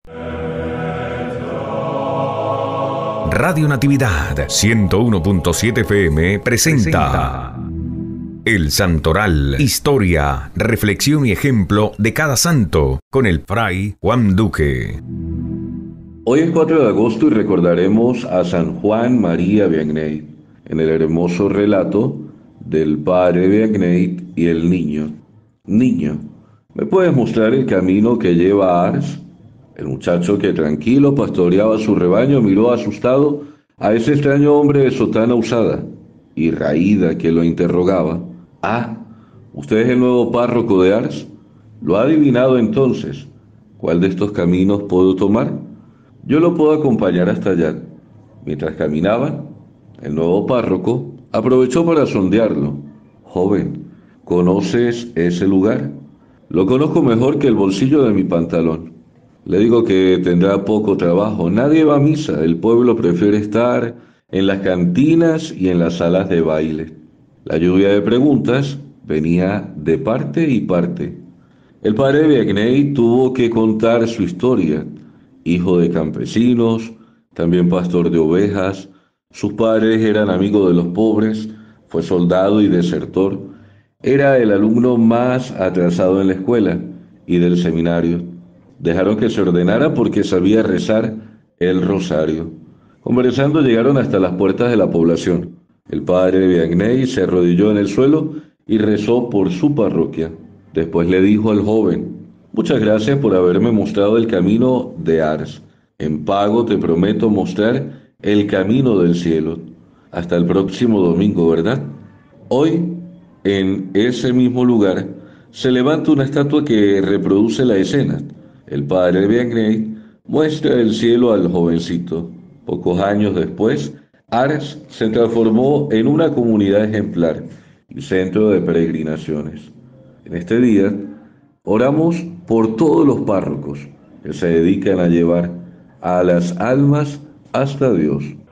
Radio Natividad 101.7 FM presenta El Santoral, historia, reflexión y ejemplo de cada santo, con el Fray Juan Duque. Hoy es 4 de agosto y recordaremos a San Juan María Vianney en el hermoso relato del padre Vianney y el niño. Niño, ¿me puedes mostrar el camino que lleva a Ars? El muchacho que tranquilo pastoreaba su rebaño miró asustado a ese extraño hombre de sotana usada y raída que lo interrogaba. Ah, ¿usted es el nuevo párroco de Ars? Lo ha adivinado entonces. ¿Cuál de estos caminos puedo tomar? Yo lo puedo acompañar hasta allá. Mientras caminaban, el nuevo párroco aprovechó para sondearlo. Joven, ¿conoces ese lugar? Lo conozco mejor que el bolsillo de mi pantalón. Le digo que tendrá poco trabajo. Nadie va a misa. El pueblo prefiere estar en las cantinas y en las salas de baile. La lluvia de preguntas venía de parte y parte. El padre Vianney tuvo que contar su historia. Hijo de campesinos, también pastor de ovejas. Sus padres eran amigos de los pobres. Fue soldado y desertor. Era el alumno más atrasado en la escuela y del seminario. Dejaron que se ordenara porque sabía rezar el rosario. Conversando llegaron hasta las puertas de la población. El padre Vianney se arrodilló en el suelo y rezó por su parroquia. Después le dijo al joven: muchas gracias por haberme mostrado el camino de Ars. En pago te prometo mostrar el camino del cielo. Hasta el próximo domingo, ¿verdad? Hoy, en ese mismo lugar, se levanta una estatua que reproduce la escena. El padre Vianney muestra el cielo al jovencito. Pocos años después, Ars se transformó en una comunidad ejemplar y centro de peregrinaciones. En este día, oramos por todos los párrocos que se dedican a llevar a las almas hasta Dios.